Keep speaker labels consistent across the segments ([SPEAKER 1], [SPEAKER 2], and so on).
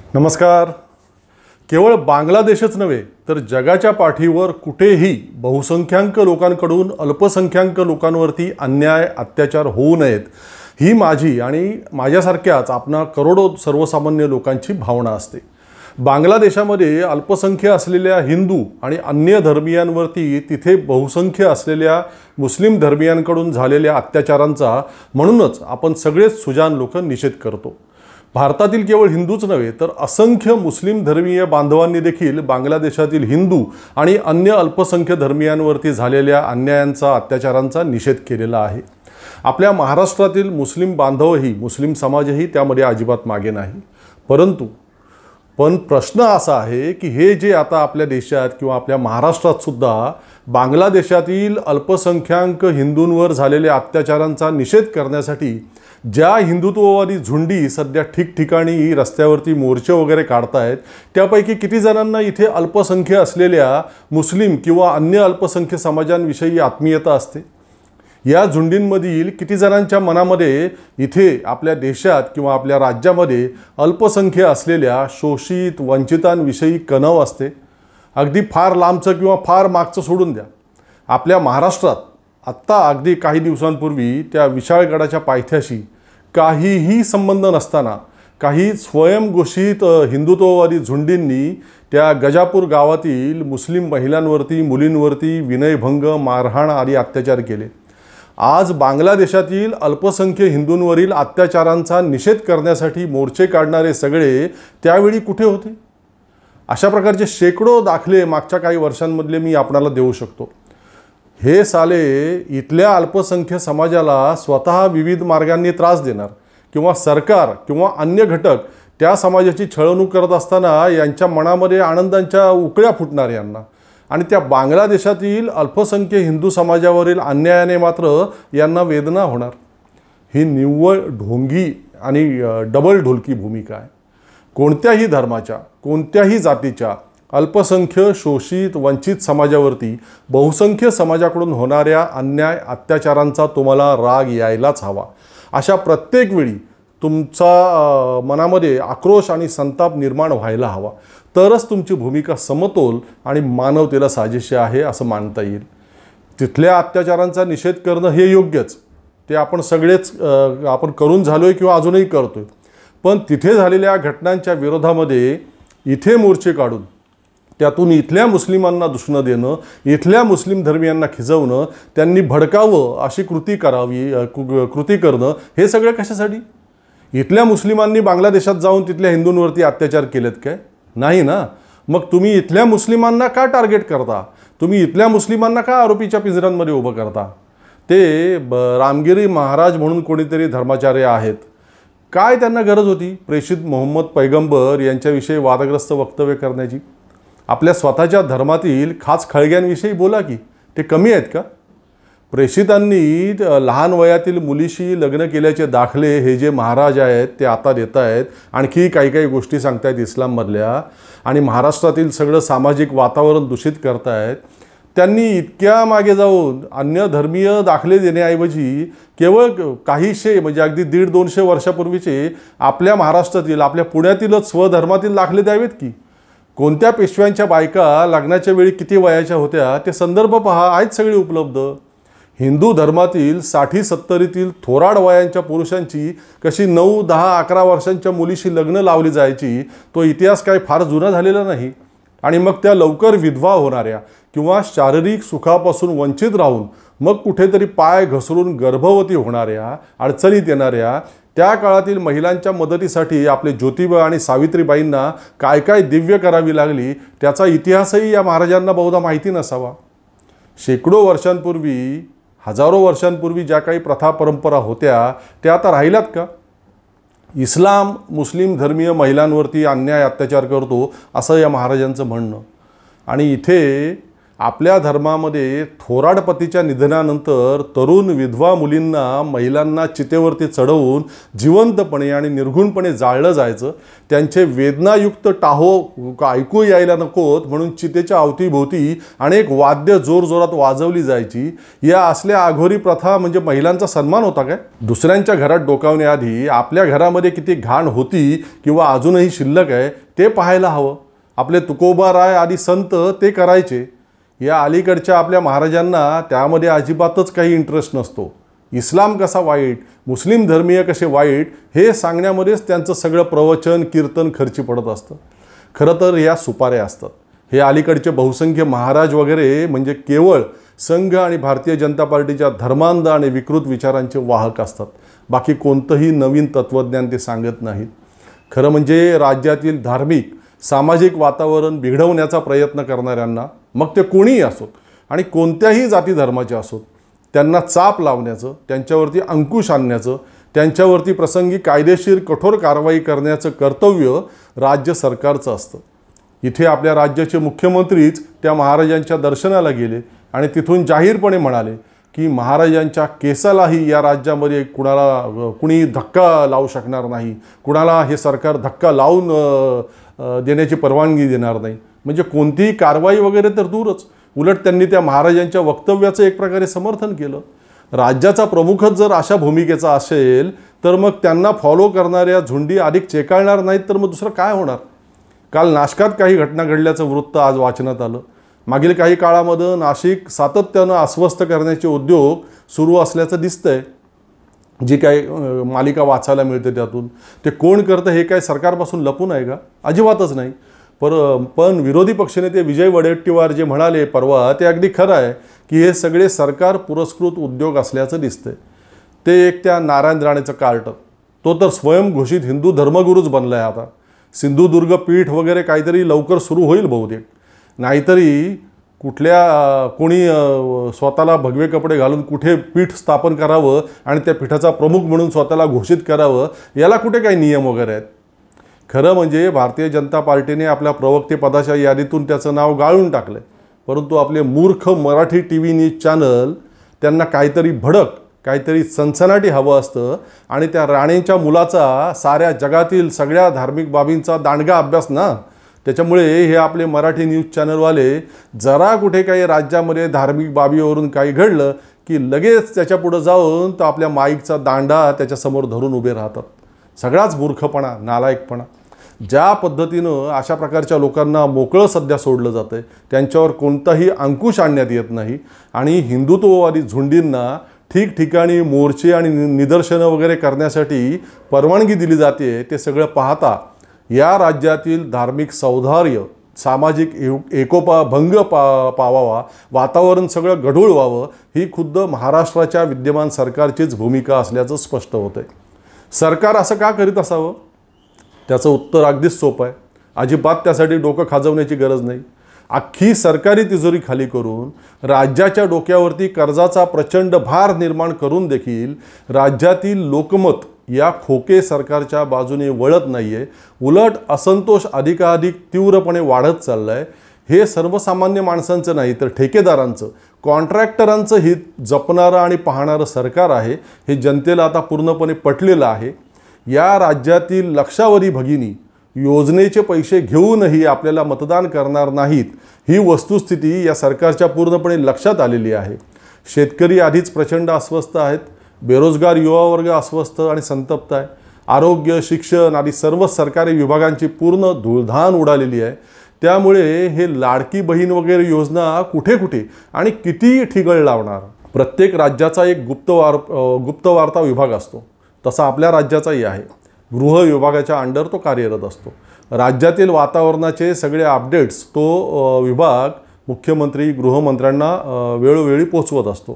[SPEAKER 1] नमस्कार. केवळ बांगलादेशच नव्हे तर जगाच्या पाठीवर कुठेही बहुसंख्याक लोकांकडून अल्पसंख्याक लोकांवरती अन्याय अत्याचार होऊ नयेत ही माझी आणि माझ्यासारख्याच आपणा करोडो सर्वसामान्य लोकांची भावना असते. बांगलादेशामध्ये अल्पसंख्य असलेल्या हिंदू आणि अन्य धर्मीयांवरती तिथे बहुसंख्य असलेल्या मुस्लिम धर्मीयांकडून झालेल्या अत्याचारांचा म्हणूनच आपण सगळेच सुजाण लोक निषेध करतो. भारतातील केवळ हिंदूच नव्हे तर असंख्य मुस्लिम धर्मीय बांधवांनी देखील बांगलादेशातील हिंदू आणि अन्य अल्पसंख्य धर्मीयांवरती झालेल्या अन्यायांचा अत्याचारांचा निषेध केलेला आहे. आपल्या महाराष्ट्रातील मुस्लिम बांधवही मुस्लिम समाजही त्यामध्ये अजिबात मागे नाही. पण प्रश्न असा आहे की हे जे आता आपल्या देशात किंवा आपल्या महाराष्ट्रात सुद्धा बांगलादेशातील अल्पसंख्याक हिंदूंवर झालेल्या अत्याचारांचा निषेध करण्यासाठी ज्या हिंदुत्ववादी झुंडी सध्या ठिकठिकाणी रस्त्यावरती मोर्चे वगैरे काढतायत त्यापैकी किती जणांना इथे अल्पसंख्य असलेल्या मुस्लिम किंवा अन्य अल्पसंख्य समाजांविषयी आत्मीयता असते? या झुंडींमधील किती जणांच्या मनामध्ये इथे आपल्या देशात किंवा आपल्या राज्यामध्ये अल्पसंख्य असलेल्या शोषित वंचितांविषयी कणव असते? अगदी फार लांबचं किंवा फार मागचं सोडून द्या, आपल्या महाराष्ट्रात आत्ता अगदी काही दिवसांपूर्वी त्या विशाळगडाच्या पायथ्याशी काहीही संबंध नसताना काही स्वयंघोषित हिंदुत्ववादी झुंडींनी त्या गजापूर गावातील मुस्लिम महिलांवरती मुलींवरती विनयभंग मारहाण आदी अत्याचार केले. आज बांगलादेशातील अल्पसंख्य हिंदूंवरील अत्याचारांचा निषेध करण्यासाठी मोर्चे काढणारे सगळे त्यावेळी कुठे होते? अशा प्रकारचे शेकडो दाखले मागच्या काही वर्षांमधले मी आपणाला देऊ शकतो. हे साले इथल्या अल्पसंख्य समाजाला स्वतः विविध मार्गांनी त्रास देणार किंवा सरकार किंवा अन्य घटक त्या समाजाची छळवणूक करत असताना यांच्या मनामध्ये आनंदांच्या उकळ्या फुटणार यांना, आणि त्या बांगलादेशातील अल्पसंख्य हिंदू समाजावरील अन्यायाने मात्र यांना वेदना होणार. ही निव्वळ ढोंगी आणि डबल ढोलकी भूमिका आहे. कोणत्याही धर्माच्या कोणत्याही जातीच्या अल्पसंख्य शोषित वंचित समाजावरती बहुसंख्य समाजाकडून होणाऱ्या अन्याय अत्याचारांचा तुम्हाला राग यायलाच हवा. अशा प्रत्येक वेळी तुमचा मनामध्ये आक्रोश आणि संताप निर्माण व्हायला हवा, तरच तुमची भूमिका समतोल आणि मानवतेला साजेशी आहे असं मानता येईल. तिथल्या अत्याचारांचा निषेध करणं हे योग्यच, ते आपण सगळेच आपण करून झालोय किंवा अजूनही करतोय. पण तिथे झालेल्या घटनांच्या विरोधामध्ये इथे मोर्चे काढून त्यातून इथल्या मुस्लिमांना दुषणं देणं, इथल्या मुस्लिम धर्मियांना खिजवणं, त्यांनी भडकावं अशी कृती करणं हे सगळं कशासाठी? इथल्या मुस्लिमांनी बांगलादेशात जाऊन तिथल्या हिंदूंवरती अत्याचार केलेत काय? नाही ना. मग तुम्ही इथल्या मुस्लिमांना का टार्गेट करता? तुम्ही इथल्या मुस्लिमांना का आरोपीच्या पिंजऱ्यांमध्ये उभं करता? ते रामगिरी महाराज म्हणून कोणीतरी धर्माचार्य आहेत, काय त्यांना गरज होती प्रेषित मोहम्मद पैगंबर यांच्याविषयी वादग्रस्त वक्तव्य करण्याची? आपल्या स्वतःच्या धर्मातील खास खळग्यांविषयी बोला की, ते कमी आहेत का? प्रेषितांनी लहान वयातील मुलीशी लग्न केल्याचे दाखले हे जे महाराज आहेत ते आता देत आहेत. आणखी काही गोष्टी सांगतायत इस्लाममधल्या, आणि महाराष्ट्रातील सगळं सामाजिक वातावरण दूषित करतायत. त्यांनी इतक्या मागे जाऊन अन्य धर्मीय दाखले देण्याऐवजी केवळ काहीशे म्हणजे अगदी 150-200 वर्षापूर्वीचे आपल्या महाराष्ट्रातील आपल्या पुण्यातीलच स्वधर्मातील दाखले द्यावेत की. कोणत्या पेशव्यांच्या बायका लग्नाच्या वेळी किती वयाच्या होत्या ते संदर्भ पहा, आहेत सगळे उपलब्ध. हिंदू धर्मातील 60-70तील थोराड वयांच्या पुरुषांची कशी 9, 10, 11 वर्षांच्या मुलीशी लग्न लावली जायची तो इतिहास काय फार जुना झालेला नाही. आणि मग त्या लवकर विधवा होणाऱ्या किंवा शारीरिक सुखापासून वंचित राहून मग कुठेतरी पाय घसरून गर्भवती होणाऱ्या, अडचणीत येणाऱ्या त्या काळातील महिलांच्या मदतीसाठी आपले ज्योतिबा आणि सावित्रीबाईंना काय दिव्य करावी लागली त्याचा इतिहासही या महाराजांना बहुधा माहिती नसावा. शेकडो वर्षांपूर्वी, हजारो वर्षांपूर्वी ज्या काही प्रथा परंपरा होत्या त्या आता राहिल्यात का? इस्लाम मुस्लिम धर्मीय महिलांवरती अन्याय अत्याचार करतो असं या महाराजांचं म्हणणं. आणि इथे आपल्या धर्मामध्ये थोराड पतीच्या निधनानंतर तरुण विधवा मुलींना, महिलांना चितेवरती चढवून जिवंतपणे आणि निर्घुणपणे जाळलं जायचं. त्यांचे वेदनायुक्त टाहो ऐकू यायला नकोत म्हणून चितेच्या अवतीभोवती अनेक वाद्य जोरजोरात वाजवली जायची. या असल्या आघोरी प्रथा म्हणजे महिलांचा सन्मान होता काय? दुसऱ्यांच्या घरात डोकावण्याआधी आपल्या घरामध्ये किती घाण होती किंवा अजूनही शिल्लक आहे ते पाहायला हवं. आपले तुकोबाराय आदी संत ते करायचे. या अलीकडच्या आपल्या महाराजांना त्यामध्ये अजिबातच काही इंटरेस्ट नसतो. इस्लाम कसा वाईट, मुस्लिम धर्मीय कसे वाईट हे सांगण्यामध्येच त्यांचं सगळं प्रवचन कीर्तन खर्ची पडत असतं. खरं तर या सुपाऱ्या असतात. हे अलीकडचे बहुसंख्य महाराज वगैरे म्हणजे केवळ संघ आणि भारतीय जनता पार्टीच्या धर्मांध आणि विकृत विचारांचे वाहक असतात. बाकी कोणतंही नवीन तत्त्वज्ञान ते सांगत नाहीत. खरं म्हणजे राज्यातील धार्मिक सामाजिक वातावरण बिघडवण्याचा प्रयत्न करणाऱ्यांना, मग ते कोणीही असोत आणि कोणत्याही जाती धर्माचे असोत, त्यांना चाप लावण्याचं, त्यांच्यावरती अंकुश आणण्याचं, त्यांच्यावरती प्रसंगी कायदेशीर कठोर कारवाई करण्याचं कर्तव्य राज्य सरकारचं असतं. इथे आपल्या राज्याचे मुख्यमंत्रीच त्या महाराजांच्या दर्शनाला गेले आणि तिथून जाहीरपणे म्हणाले की महाराजांच्या केसालाही या राज्यामध्ये कुणी धक्का लावू शकणार नाही, कुणाला हे सरकार धक्का लावून देण्याची परवानगी देणार नाही. म्हणजे कोणतीही कारवाई वगैरे तर दूरच, उलट त्यांनी त्या महाराजांच्या वक्तव्याचं एक प्रकारे समर्थन केलं. राज्याचा प्रमुखच जर अशा भूमिकेचा असेल तर मग त्यांना फॉलो करणाऱ्या झुंडी अधिक चेकाळणार नाहीत तर मग दुसरं काय होणार? काल नाशकात काही घटना घडल्याचं वृत्त आज वाचनात आलं. मागील काही काळामध्ये नाशिक सातत्यानं अस्वस्थ करण्याचे उद्योग सुरू असल्याचं दिसतंय. जी काही मालिका वाचायला मिळते त्यातून ते कोण करतं हे काय सरकारपासून लपून आहे का? अजिबातच नाही. पण विरोधी पक्षनेते विजय वडेट्टीवार जे म्हणाले परवा ते अगदी खरं आहे की हे सगळे सरकार पुरस्कृत उद्योग असल्याचं दिसतंय. ते एक त्या नारायण राणेचं कार्ट, तो तर स्वयंघोषित हिंदू धर्मगुरूच बनला आहे. आता सिंधुदुर्ग पीठ वगैरे काहीतरी लवकर सुरू होईल बहुतेक. नाहीतरी कोणी स्वतःला भगवे कपडे घालून कुठे पीठ स्थापन करावं आणि त्या पीठाचा प्रमुख म्हणून स्वतःला घोषित करावं, याला कुठे काही नियम वगैरे आहेत? खरं म्हणजे भारतीय जनता पार्टीने आपल्या प्रवक्तेपदाच्या यादीतून त्याचं नाव गाळून टाकलं आहे. परंतु आपले मूर्ख मराठी TV न्यूज चॅनल त्यांना काहीतरी भडक, काहीतरी सनसनाटी हवं असतं आणि त्या राणेंच्या मुलाचा साऱ्या जगातील सगळ्या धार्मिक बाबींचा दांडगा अभ्यास ना. त्याच्यामुळे हे आपले मराठी न्यूज चॅनलवाले जरा कुठे काही राज्यामध्ये धार्मिक बाबीवरून काही घडलं की लगेच त्याच्या पुढं जाऊन तर आपल्या माईकचा दांडा त्याच्यासमोर धरून उभे राहतात. सगळाच मूर्खपणा, नालायकपणा. ज्या पद्धतीनं अशा प्रकारच्या लोकांना मोकळं सध्या सोडलं जातं आहे, त्यांच्यावर कोणताही अंकुश आणण्यात येत नाही आणि हिंदुत्ववादी झुंडींना ठिकठिकाणी मोर्चे आणि निदर्शनं वगैरे करण्यासाठी परवानगी दिली जाते. ते सगळं पाहता या राज्यातील धार्मिक सौहार्द, सामाजिक एकोपा भंग पावावा, वातावरण सगळं गढूळ व्हावं, ही खुद्द महाराष्ट्राच्या विद्यमान सरकारचीच भूमिका असल्याचं स्पष्ट होतं आहे. सरकार असं का करीत असावं? त्याचं उत्तर अगदीच सोपं आहे. अजिबात त्यासाठी डोकं खाजवण्याची गरज नाही. अख्खी सरकारी तिजोरी खाली करून राज्याच्या डोक्यावरती कर्जाचा प्रचंड भार निर्माण करून देखील राज्यातील लोकमत या खोके सरकारच्या बाजूने वळत नाही आहे. उलट असंतोष अधिकाधिक तीव्रपणे वाढत चालला आहे. हे सर्वसामान्य माणसांचं नाही तर ठेकेदारांचं, कॉन्ट्रॅक्टरांचं हित जपणारं आणि पाहणारं सरकार आहे. हे जनतेला आता पूर्णपणे पटलेलं आहे. या राज्यातील लक्षावधी भगिनी योजनेचे पैसे घेऊनही आपल्याला मतदान करणार नाहीत, ही वस्तुस्थिती या सरकारच्या पूर्णपणे लक्षात आलेली आहे. शेतकरी आधीच प्रचंड अस्वस्थ आहेत. बेरोजगार युवा वर्ग अस्वस्थ आणि संतप्त आहे. आरोग्य, शिक्षण आदी सर्व सरकारी विभागांची पूर्ण धूळधाण उडालेली आहे. त्यामुळे हे लाडकी बहीण वगैरे योजना कुठे कुठे आणि किती ठिगळ लावणार? प्रत्येक राज्याचा एक गुप्तवार्ता विभाग असतो, तसा आपल्या राज्याचाही आहे. गृह विभागाच्या अंडर तो कार्यरत असतो. राज्यातील वातावरणाचे सगळे अपडेट्स तो विभाग मुख्यमंत्री, गृहमंत्र्यांना वेळोवेळी पोचवत असतो.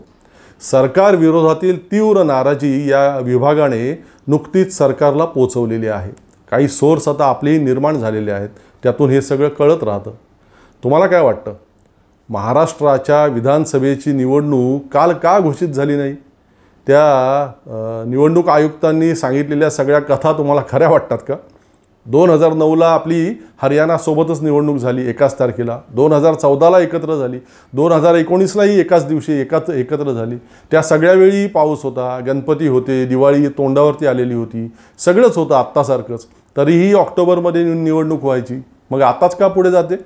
[SPEAKER 1] सरकार विरोधातील तीव्र नाराजी या विभागाने नुकतीच सरकारला पोचवलेली आहे. काही सोर्स आता आपलेही निर्माण झालेले आहेत, त्यातून हे सगळं कळत राहतं. तुम्हाला काय वाटतं? महाराष्ट्राच्या विधानसभेची निवडणूक काल का घोषित झाली नाही? त्या निवडणूक आयुक्तांनी सांगितलेल्या सगळ्या कथा तुम्हाला खऱ्या वाटतात का? 2009ला आपली हरियाणासोबतच निवडणूक झाली एकाच तारखेला, 2014ला एकत्र झाली, 2019लाही एकाच दिवशी एकत्र झाली. त्या सगळ्यावेळी पाऊस होता, गणपती होते, दिवाळी तोंडावरती आलेली होती, सगळंच होतं आत्तासारखंच. तरीही ऑक्टोबरमध्ये निवडणूक व्हायची. मग आताच का पुढे जाते?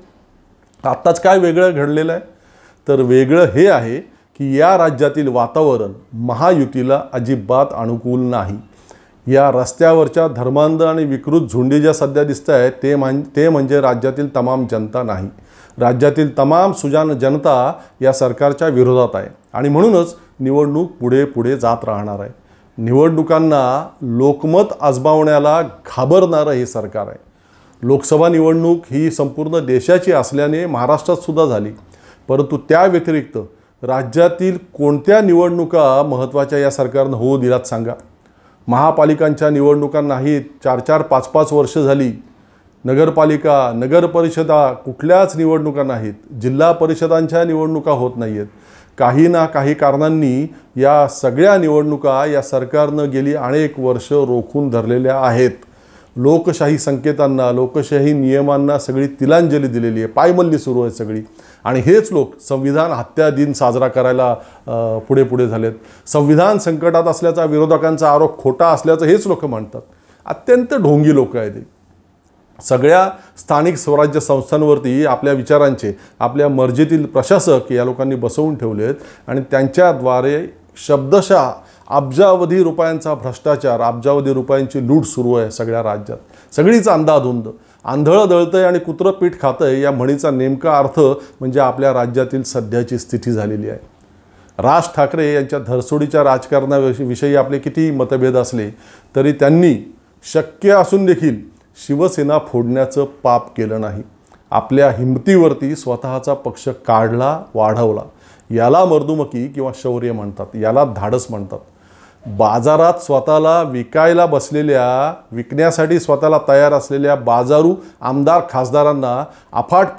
[SPEAKER 1] आत्ताच काय वेगळं घडलेलं आहे? तर वेगळं हे आहे की या राज्यातील वातावरण महायुतीला अजिबात अनुकूल नाही. या रस्त्यावरच्या धर्मांध आणि विकृत झुंडी ज्या सध्या दिसत आहेत ते म्हणजे राज्यातील तमाम जनता नाही. राज्यातील तमाम सुजान जनता या सरकारच्या विरोधात आहे आणि म्हणूनच निवडणूक पुढे पुढे जात राहणार आहे. निवडणुकांना लोकमत आजमावण्याला घाबरणारं हे सरकार आहे. लोकसभा निवडणूक ही संपूर्ण देशाची असल्याने महाराष्ट्रात सुद्धा झाली, परंतु त्या व्यतिरिक्त राज्यातील कोणत्या निवडणुका महत्त्वाच्या या सरकारनं होऊ दिल्यात सांगा? महापालिकांच्या निवडणुकांनाही 4-4, 5-5 वर्ष झाली. नगरपालिका, नगरपरिषदा कुठल्याच निवडणुका नाहीत. जिल्हा परिषदांच्या निवडणुका होत नाही आहेत. काही ना काही कारणांनी या सगळ्या निवडणुका या सरकारनं गेली अनेक वर्ष रोखून धरलेल्या आहेत. लोकशाही संकेतांना, लोकशाही नियमांना सगळी तिलांजली दिलेली आहे, पायमल्ली सुरू आहे सगळी. आणि हेच लोक संविधान हत्या दिन साजरा करायला पुढे पुढे झालेत. संविधान संकटात असल्याचा विरोधकांचा आरोप खोटा असल्याचं हेच लोक म्हणतात. अत्यंत ढोंगी लोक आहेत ते. सगळ्या स्थानिक स्वराज्य संस्थांवरती आपल्या विचारांचे, आपल्या मर्जीतील प्रशासक या लोकांनी बसवून ठेवलेत आणि त्यांच्याद्वारे शब्दशः अब्जावधी रुपयांचा भ्रष्टाचार, अब्जावधी रुपयांची लूट सुरू आहे सगळ्या राज्यात. सगळीच अंधाधुंद, आंधळं दळतंय आणि कुत्रं पीठ खातंय या म्हणीचा नेमका अर्थ म्हणजे आपल्या राज्यातील सध्याची स्थिती झालेली आहे. राज ठाकरे यांच्या धरसोडीच्या राजकारणाविषयी आपले किती मतभेद असले तरी त्यांनी शक्य असून देखील शिवसेना फोडण्याचं पाप केलं नाही. आपल्या हिमतीवरती स्वतःचा पक्ष काढला, वाढवला. याला मर्दुमकी किंवा शौर्य म्हणतात, याला धाडस म्हणतात. बाजारात स्वतःला विकायला बसलेल्या, विकण्यासाठी स्वतःला तयार असलेल्या बाजारू आमदार खासदारांना अफाट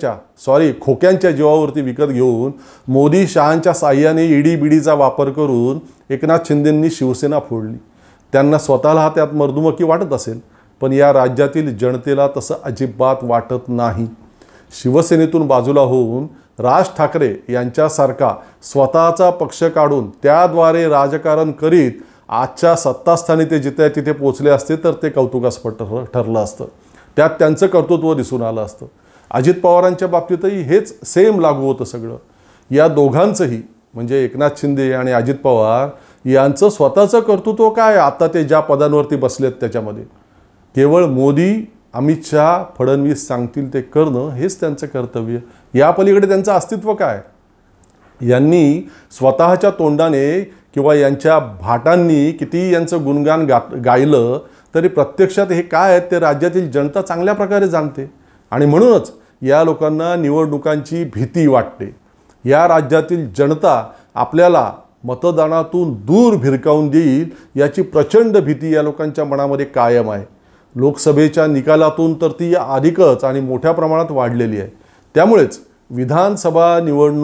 [SPEAKER 1] खोक्यांच्या जीवावरती विकत घेऊन मोदी शहांच्या साह्याने ईडी-बीडीचा वापर करून एकनाथ शिंदेंनी शिवसेना फोडली. त्यांना स्वतःला त्यात मर्दुमकी वाटत असेल, पण या राज्यातील जनतेला तसं अजिबात वाटत नाही. शिवसेनेतून बाजूला होऊन राज ठाकरे यांच्यासारखा स्वतःचा पक्ष काढून त्याद्वारे राजकारण करीत आजच्या सत्तास्थानी ते जिथे तिथे पोचले असते तर ते कौतुकास्पद ठरलं असतं. त्यात त्यांचं कर्तृत्व दिसून आलं असतं. अजित पवारांच्या बाबतीतही हेच सेम लागू होतं सगळं. या दोघांचंही म्हणजे एकनाथ शिंदे आणि अजित पवार यांचं स्वतःचं कर्तृत्व काय? आता ते ज्या पदांवरती बसलेत त्याच्यामध्ये केवळ मोदी, अमित शहा, फडणवीस सांगतील ते करणं हेच त्यांचं कर्तव्य. या पलीकडे त्यांचं अस्तित्व काय? यांनी स्वतःच्या तोंडाने किंवा यांच्या भाटांनी किती यांचं गुणगान गायलं तरी प्रत्यक्षात हे काय आहेत ते राज्यातील जनता चांगल्या प्रकारे जाणते. आणि म्हणूनच या लोकांना निवडणुकांची भीती वाटते. या राज्यातील जनता आपल्याला मतदानातून दूर भिरकावून देईल याची प्रचंड भीती या लोकांच्या मनामध्ये कायम आहे. लोकसभेच्या निकालातून तर ती अधिकच आणि मोठ्या प्रमाणात वाढलेली आहे. त्यामुळेच विधानसभा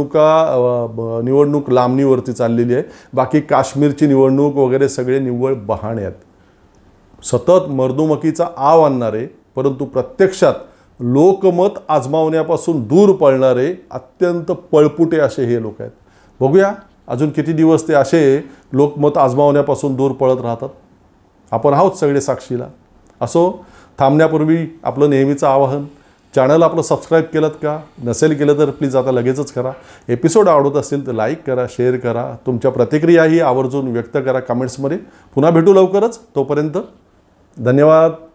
[SPEAKER 1] निवडणूक लांबणीवरती चाललेली आहे. बाकी काश्मीरची निवडणूक वगैरे सगळे निव्वळ बहाणे आहेत. सतत मर्दुमकीचा आव आणणारे परंतु प्रत्यक्षात लोकमत आजमावण्यापासून दूर पळणारे अत्यंत पळपुटे असे हे लोक आहेत. बघूया अजून किती दिवस ते असे लोकमत आजमावण्यापासून दूर पळत राहतात. आपण आहोत सगळे साक्षीला. असो, थांबण्यापूर्वी आपलं नेहमीचं आवाहन, चॅनल आपलं सबस्क्राईब केलं का? नसेल केलं तर प्लीज आता लगेचच करा. एपिसोड आवडत असेल तर लाईक करा, शेअर करा. तुमच्या प्रतिक्रियाही आवर्जून व्यक्त करा कमेंट्समध्ये. पुन्हा भेटू लवकरच. तोपर्यंत धन्यवाद.